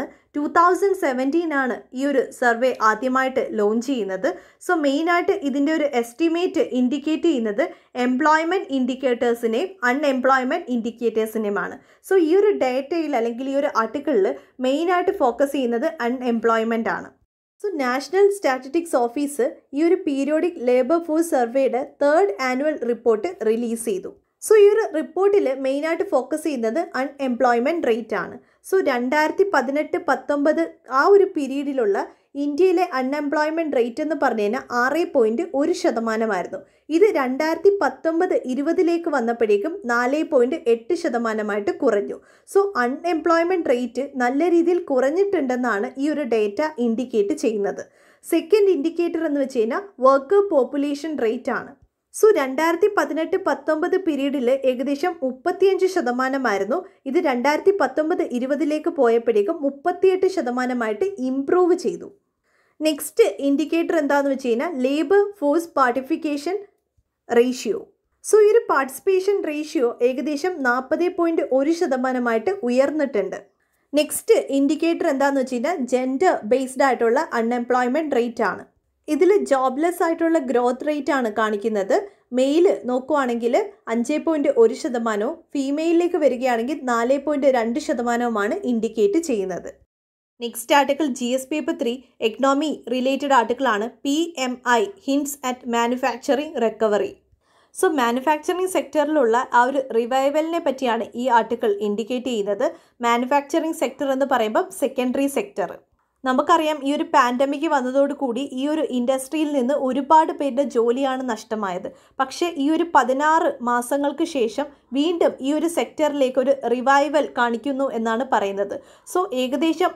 2017 ആണ് ഈ ഒരു സർവേ ആദ്യമായിട്ട് ലോഞ്ച് ചെയ്യുന്നത്. സോ മെയിനായിട്ട് ഇതിൻ്റെ ഒരു എസ്റ്റിമേറ്റ് ഇൻഡിക്കേറ്റ് ചെയ്യുന്നത് എംപ്ലോയ്മെൻറ്റ് ഇൻഡിക്കേറ്റേഴ്സിനെയും അൺഎംപ്ലോയ്മെൻറ്റ് ഇൻഡിക്കേറ്റേഴ്സിനെയുമാണ്. സോ ഈ ഒരു ഡേറ്റയിൽ അല്ലെങ്കിൽ ഈ ഒരു ആർട്ടിക്കിളിൽ മെയിനായിട്ട് ഫോക്കസ് ചെയ്യുന്നത് അൺഎംപ്ലോയ്മെൻ്റ് ആണ്. സോ നാഷണൽ സ്റ്റാറ്റിസ്റ്റിക്സ് ഓഫീസ് ഈ ഒരു പീരിയോഡിക് ലേബർ ഫോഴ്സ് സർവേയുടെ 3rd ആനുവൽ റിപ്പോർട്ട് റിലീസ് ചെയ്തു. സോ ഈ ഒരു റിപ്പോർട്ടിൽ മെയിനായിട്ട് ഫോക്കസ് ചെയ്യുന്നത് അൺഎംപ്ലോയ്മെൻറ്റ് റേറ്റ് ആണ്. സോ 2018-19 ആ ഒരു പീരീഡിലുള്ള ഇന്ത്യയിലെ അൺഎംപ്ലോയ്മെൻറ്റ് റേറ്റ് എന്ന് പറഞ്ഞു കഴിഞ്ഞാൽ 6.1%. ഇത് 2019-20 വന്നപ്പോഴേക്കും 4.8% കുറഞ്ഞു. സോ അൺഎംപ്ലോയ്മെൻറ്റ് റേറ്റ് നല്ല രീതിയിൽ കുറഞ്ഞിട്ടുണ്ടെന്നാണ് ഈ ഒരു ഡേറ്റ ഇൻഡിക്കേറ്റ് ചെയ്യുന്നത്. സെക്കൻഡ് ഇൻഡിക്കേറ്റർ എന്ന് വെച്ച് കഴിഞ്ഞാൽ വർക്കർ പോപ്പുലേഷൻ റേറ്റ് ആണ്. സോ 2018-19 പീരീഡിൽ ഏകദേശം 35% ഇത് 2019-20 പോയപ്പോഴേക്കും 38% ഇംപ്രൂവ് ചെയ്തു. നെക്സ്റ്റ് ഇൻഡിക്കേറ്റർ എന്താണെന്ന് വെച്ച് കഴിഞ്ഞാൽ labour force participation ratio. So ഈ ഒരു പാർട്ടിസിപ്പേഷൻ റേഷ്യോ ഏകദേശം 40.1% ഉയർന്നിട്ടുണ്ട്. നെക്സ്റ്റ് ഇൻഡിക്കേറ്റർ എന്താണെന്ന് വെച്ച് കഴിഞ്ഞാൽ ജെൻഡർ ബേസ്ഡ് ആയിട്ടുള്ള അൺഎംപ്ലോയ്മെൻറ്റ് റേറ്റ് ആണ്. ഇതിൽ ജോബ്ലെസ് ആയിട്ടുള്ള ഗ്രോത്ത് റേറ്റ് ആണ് കാണിക്കുന്നത്. മെയിൽ നോക്കുവാണെങ്കിൽ 5.1%, ഫീമെയിലിലേക്ക് വരികയാണെങ്കിൽ 4.2% ഇൻഡിക്കേറ്റ് ചെയ്യുന്നത്. Next article GS paper 3 economy related ആർട്ടിക്കിളാണ്. PMI hints at manufacturing recovery. So manufacturing സെക്ടറിലുള്ള ആ ഒരു റിവൈവലിനെ പറ്റിയാണ് ഈ ആർട്ടിക്കിൾ ഇൻഡിക്കേറ്റ് ചെയ്യുന്നത്. മാനുഫാക്ചറിങ് സെക്ടർ എന്ന് പറയുമ്പം സെക്കൻഡറി സെക്ടർ. നമുക്കറിയാം ഈ ഒരു പാൻഡമിക് വന്നതോടുകൂടി ഈ ഒരു ഇൻഡസ്ട്രിയിൽ നിന്ന് ഒരുപാട് പേരുടെ ജോലിയാണ് നഷ്ടമായത്. പക്ഷേ ഈ ഒരു 16 മാസങ്ങൾക്ക് ശേഷം വീണ്ടും ഈ ഒരു സെക്ടറിലേക്ക് ഒരു റിവൈവൽ കാണിക്കുന്നു എന്നാണ് പറയുന്നത്. സോ ഏകദേശം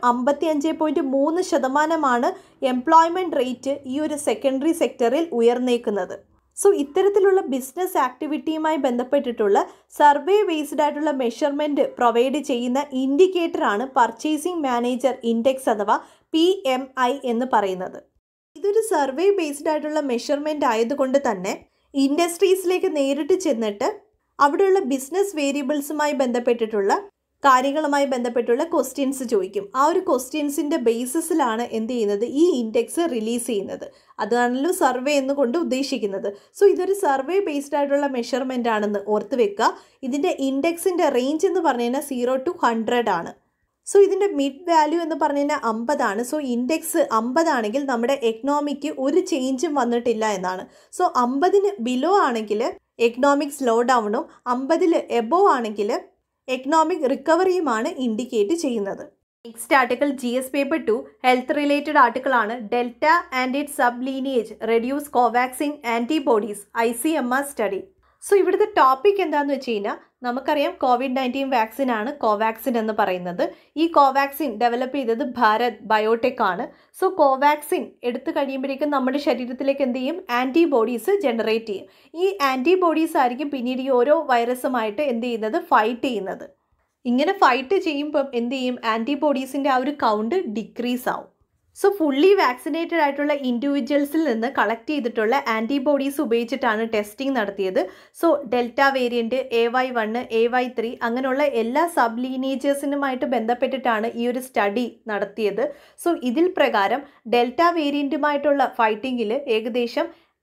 55.3% എംപ്ലോയ്മെൻറ്റ് റേറ്റ് ഈ ഒരു സെക്കൻഡറി സെക്ടറിൽ ഉയർന്നേക്കുന്നത്. സോ ഇത്തരത്തിലുള്ള ബിസിനസ് ആക്ടിവിറ്റിയുമായി ബന്ധപ്പെട്ടിട്ടുള്ള സർവേ ബേസ്ഡ് ആയിട്ടുള്ള മെഷർമെൻറ്റ് പ്രൊവൈഡ് ചെയ്യുന്ന ഇൻഡിക്കേറ്ററാണ് പർച്ചേസിംഗ് മാനേജർ ഇൻഡെക്സ് അഥവാ PMI എന്ന് പറയുന്നത്. ഇതൊരു സർവേ ബേസ്ഡ് ആയിട്ടുള്ള മെഷർമെൻറ്റ് ആയതുകൊണ്ട് തന്നെ ഇൻഡസ്ട്രീസിലേക്ക് നേരിട്ട് ചെന്നിട്ട് അവിടെയുള്ള ബിസിനസ് വേരിയബിൾസുമായി ബന്ധപ്പെട്ടിട്ടുള്ള കാര്യങ്ങളുമായി ബന്ധപ്പെട്ടുള്ള ക്വസ്റ്റ്യൻസ് ചോദിക്കും. ആ ഒരു ക്വസ്റ്റ്യൻസിൻ്റെ ബേസിസിലാണ് എന്ത് ചെയ്യുന്നത്, ഈ ഇൻഡെക്സ് റിലീസ് ചെയ്യുന്നത്. അതാണല്ലോ സർവേ എന്നുകൊണ്ട് ഉദ്ദേശിക്കുന്നത്. സോ ഇതൊരു സർവേ ബേസ്ഡ് ആയിട്ടുള്ള മെഷർമെൻ്റ് ആണെന്ന് ഓർത്ത് വെക്കുക. ഇതിൻ്റെ ഇൻഡെക്സിൻ്റെ റേഞ്ച് എന്ന് പറഞ്ഞു കഴിഞ്ഞാൽ 0 to 100 ആണ്. സോ ഇതിൻ്റെ മിഡ് വാല്യൂ എന്ന് പറഞ്ഞു കഴിഞ്ഞാൽ 50 ആണ്. സോ ഇൻഡെക്സ് 50 ആണെങ്കിൽ നമ്മുടെ എക്കണോമിക്ക് ഒരു ചേഞ്ചും വന്നിട്ടില്ല എന്നാണ്. സോ 50 ബിലോ ആണെങ്കിൽ എക്കണോമിക് സ്ലോ ഡൗണും 50 എബോവ് ആണെങ്കിൽ എക്കണോമിക് റിക്കവറിയുമാണ് ഇൻഡിക്കേറ്റ് ചെയ്യുന്നത്. Next article GS paper 2 health related ആർട്ടിക്കിളാണ്. Delta and it sub lineage reduce Covaxin antibodies ICMR study. So ഇവിടുത്തെ ടോപ്പിക് എന്താണെന്ന് വെച്ച് കഴിഞ്ഞാൽ നമുക്കറിയാം COVID-19 വാക്സിനാണ് കോവാക്സിൻ എന്ന് പറയുന്നത്. ഈ കോവാക്സിൻ ഡെവലപ്പ് ചെയ്തത് ഭാരത് ബയോടെക് ആണ്. സോ കോവാക്സിൻ എടുത്തു കഴിയുമ്പോഴേക്കും നമ്മുടെ ശരീരത്തിലേക്ക് എന്ത് ചെയ്യും, ആൻറ്റിബോഡീസ് ജനറേറ്റ് ചെയ്യും. ഈ ആൻറ്റിബോഡീസ് ആയിരിക്കും പിന്നീട് ഈ ഓരോ വൈറസുമായിട്ട് എന്ത് ചെയ്യുന്നത്, ഫൈറ്റ് ചെയ്യുന്നത്. ഇങ്ങനെ ഫൈറ്റ് ചെയ്യുമ്പം എന്ത് ചെയ്യും, ആൻറ്റിബോഡീസിൻ്റെ ആ ഒരു കൗണ്ട് ഡിക്രീസ് ആവും. സോ ഫുള്ളി വാക്സിനേറ്റഡ് ആയിട്ടുള്ള ഇൻഡിവിജ്വൽസിൽ നിന്ന് കളക്ട് ചെയ്തിട്ടുള്ള ആൻറ്റിബോഡീസ് ഉപയോഗിച്ചിട്ടാണ് ടെസ്റ്റിംഗ് നടത്തിയത്. So delta variant, AY1, AY3 അങ്ങനെയുള്ള എല്ലാ സബ് ലീനേജേഴ്സിനുമായിട്ട് ബന്ധപ്പെട്ടിട്ടാണ് ഈ ഒരു സ്റ്റഡി നടത്തിയത്. സോ ഇതിൽ പ്രകാരം ഡെൽറ്റ വേരിയൻറ്റുമായിട്ടുള്ള ഫൈറ്റിങ്ങിൽ ഏകദേശം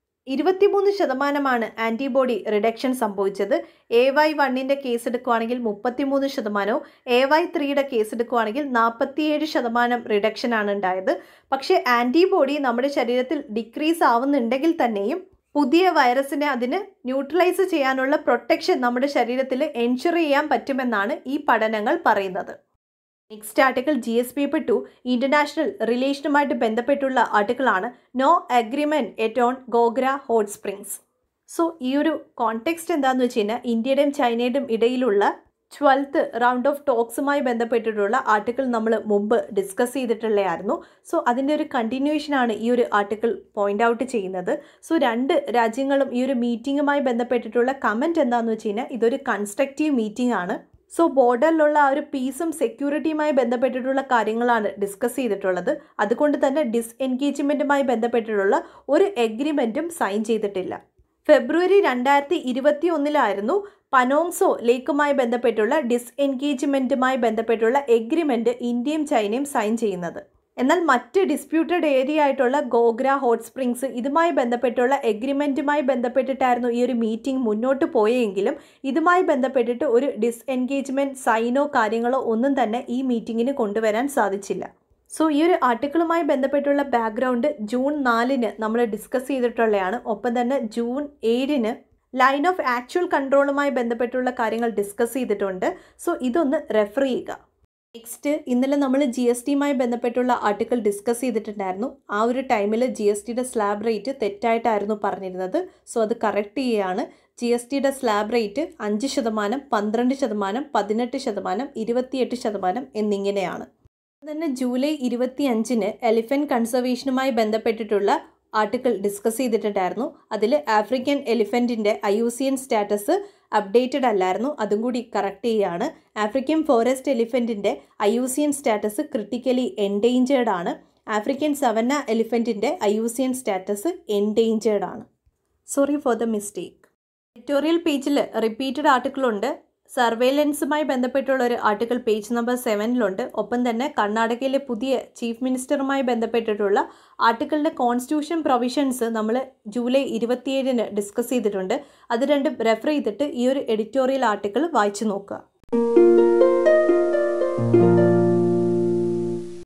23% ആൻറ്റിബോഡി റിഡക്ഷൻ സംഭവിച്ചത്. AY1ൻ്റെ കേസ് എടുക്കുകയാണെങ്കിൽ 33%, AY3യുടെ കേസ് എടുക്കുകയാണെങ്കിൽ 47% റിഡക്ഷനാണ് ഉണ്ടായത്. പക്ഷേ ആൻറ്റിബോഡി നമ്മുടെ ശരീരത്തിൽ ഡിക്രീസ് ആവുന്നുണ്ടെങ്കിൽ തന്നെയും പുതിയ വൈറസിനെ അതിന് ന്യൂട്രലൈസ് ചെയ്യാനുള്ള പ്രൊട്ടക്ഷൻ നമ്മുടെ ശരീരത്തിൽ എൻഷുർ ചെയ്യാൻ പറ്റുമെന്നാണ് ഈ പഠനങ്ങൾ പറയുന്നത്. Next article GS paper 2 international റിലേഷനുമായിട്ട് ബന്ധപ്പെട്ടുള്ള ആർട്ടിക്കിളാണ്. No agreement yet on Gogra Hot Springs. So ഈ ഒരു കോണ്ടെക്സ്റ്റ് എന്താണെന്ന് വെച്ച് കഴിഞ്ഞാൽ ഇന്ത്യയുടെയും ചൈനയുടെയും ഇടയിലുള്ള 12th റൗണ്ട് ഓഫ് ടോക്സുമായി ബന്ധപ്പെട്ടിട്ടുള്ള ആർട്ടിക്കിൾ നമ്മൾ മുമ്പ് ഡിസ്കസ് ചെയ്തിട്ടുള്ളതായിരുന്നു. സോ അതിൻ്റെ ഒരു കണ്ടിന്യൂഷനാണ് ഈ ഒരു ആർട്ടിക്കിൾ പോയിൻ്റ് ഔട്ട് ചെയ്യുന്നത്. സോ രണ്ട് രാജ്യങ്ങളും ഈ ഒരു മീറ്റിങ്ങുമായി ബന്ധപ്പെട്ടിട്ടുള്ള കമൻറ്റ് എന്താണെന്ന് വെച്ച് കഴിഞ്ഞാൽ ഇതൊരു കൺസ്ട്രക്റ്റീവ് മീറ്റിംഗ് ആണ്. സോ ബോർഡറിലുള്ള ആ ഒരു പീസും സെക്യൂരിറ്റിയുമായി ബന്ധപ്പെട്ടിട്ടുള്ള കാര്യങ്ങളാണ് ഡിസ്കസ് ചെയ്തിട്ടുള്ളത്. അതുകൊണ്ട് തന്നെ ഡിസ്എൻഗേജ്മെൻറ്റുമായി ബന്ധപ്പെട്ടിട്ടുള്ള ഒരു എഗ്രിമെൻറ്റും സൈൻ ചെയ്തിട്ടില്ല. ഫെബ്രുവരി 2021 പനോങ്സോ ലേക്കുമായി ബന്ധപ്പെട്ടുള്ള ഡിസ്എൻഗേജ്മെൻറ്റുമായി ബന്ധപ്പെട്ടുള്ള എഗ്രിമെൻറ്റ് ഇന്ത്യയും ചൈനയും സൈൻ ചെയ്യുന്നത്. എന്നാൽ മറ്റ് ഡിസ്പ്യൂട്ടഡ് ഏരിയ ആയിട്ടുള്ള ഗോഗ്ര ഹോട്ട് സ്പ്രിങ്സ് ഇതുമായി ബന്ധപ്പെട്ടുള്ള എഗ്രിമെൻറ്റുമായി ബന്ധപ്പെട്ടിട്ടായിരുന്നു ഈ ഒരു മീറ്റിംഗ് മുന്നോട്ട് പോയെങ്കിലും ഇതുമായി ബന്ധപ്പെട്ടിട്ട് ഒരു ഡിസ്എൻഗേജ്മെൻറ്റ് സൈനോ കാര്യങ്ങളോ ഒന്നും തന്നെ ഈ മീറ്റിങ്ങിന് കൊണ്ടുവരാൻ സാധിച്ചില്ല. സോ ഈ ഒരു ആർട്ടിക്കിളുമായി ബന്ധപ്പെട്ടുള്ള ബാക്ക്ഗ്രൗണ്ട് ജൂൺ 4 നമ്മൾ ഡിസ്കസ് ചെയ്തിട്ടുള്ളതാണ്. ഒപ്പം തന്നെ ജൂൺ 7 ലൈൻ ഓഫ് ആക്ച്വൽ കൺട്രോളുമായി ബന്ധപ്പെട്ടുള്ള കാര്യങ്ങൾ ഡിസ്കസ് ചെയ്തിട്ടുണ്ട്. സോ ഇതൊന്ന് റെഫർ ചെയ്യുക. നെക്സ്റ്റ് ഇന്നലെ നമ്മൾ ജി എസ് ടിയുമായി ബന്ധപ്പെട്ടുള്ള ആർട്ടിക്കിൾ ഡിസ്കസ് ചെയ്തിട്ടുണ്ടായിരുന്നു. ആ ഒരു ടൈമിൽ ജി എസ് ടിയുടെ സ്ലാബ് റേറ്റ് തെറ്റായിട്ടായിരുന്നു പറഞ്ഞിരുന്നത്. സോ അത് കറക്റ്റ് ചെയ്യുകയാണ്. ജി എസ് ടിയുടെ സ്ലാബ് റേറ്റ് 5%, 12%, 18%, 28% എന്നിങ്ങനെയാണ്. തന്നെ ജൂലൈ 25-ന് എലിഫൻറ്റ് കൺസർവേഷനുമായി ബന്ധപ്പെട്ടിട്ടുള്ള ആർട്ടിക്കിൾ ഡിസ്കസ് ചെയ്തിട്ടുണ്ടായിരുന്നു. അതിൽ ആഫ്രിക്കൻ എലിഫൻറ്റിൻ്റെ IUCN സ്റ്റാറ്റസ് അപ്ഡേറ്റഡ് അല്ലായിരുന്നു. അതും കൂടി കറക്റ്റ് ചെയ്യുകയാണ്. ആഫ്രിക്കൻ ഫോറസ്റ്റ് എലിഫൻറ്റിൻ്റെ IUCN സ്റ്റാറ്റസ് ക്രിട്ടിക്കലി എൻഡേഞ്ചേർഡ് ആണ്. ആഫ്രിക്കൻ സവന്ന എലിഫൻറ്റിൻ്റെ IUCN സ്റ്റാറ്റസ് എൻഡേഞ്ചേർഡ് ആണ്. Sorry for the mistake. Editorial പേജിൽ റിപ്പീറ്റഡ് ആർട്ടിക്കിളുണ്ട്. സർവേലൻസുമായി ബന്ധപ്പെട്ടുള്ള ഒരു ആർട്ടിക്കിൾ പേജ് നമ്പർ 7-ലുണ്ട്. ഒപ്പം തന്നെ കർണാടകയിലെ പുതിയ ചീഫ് മിനിസ്റ്ററുമായി ബന്ധപ്പെട്ടിട്ടുള്ള ആർട്ടിക്കിളിൻ്റെ കോൺസ്റ്റിറ്റ്യൂഷൻ പ്രൊവിഷൻസ് നമ്മൾ ജൂലൈ 27-ന് ഡിസ്കസ് ചെയ്തിട്ടുണ്ട്. അത് രണ്ടും റെഫർ ചെയ്തിട്ട് ഈ ഒരു എഡിറ്റോറിയൽ ആർട്ടിക്കിൾ വായിച്ചു നോക്കുക.